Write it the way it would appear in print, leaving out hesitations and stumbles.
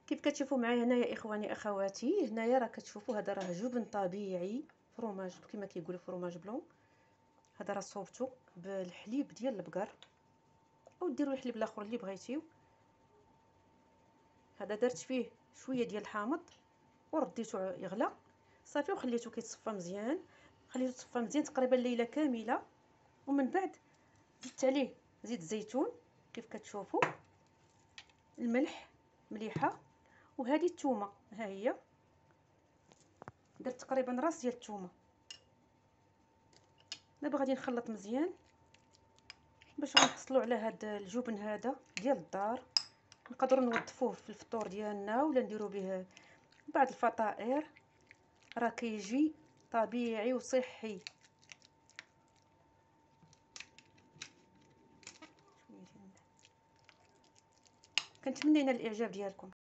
كيف كتشوفوا معايا هنايا اخواني اخواتي، هنايا راه كتشوفوا هذا راه جبن طبيعي، فروماج كما كيقولوا فروماج بلون. هذا راه صوبته بالحليب ديال البقر، او ديروا الحليب الاخر اللي بغيتيو. هذا درت فيه شويه ديال الحامض ورديته يغلى صافي، وخليته كيتصفى مزيان، خليته تصفى مزيان تقريبا ليله كامله. ومن بعد زدت عليه زيت الزيتون كيف كتشوفوا، الملح مليحه، وهذه الثومه ها هي، درت تقريبا راس ديال الثومه. دابا غادي نخلط مزيان باش نحصلوا على هذا الجبن هذا ديال الدار. نقدروا نوظفوه في الفطور ديالنا ولا نديروا به بعض الفطائر، راه كيجي طبيعي وصحي. كنتمنى ينال الاعجاب ديالكم.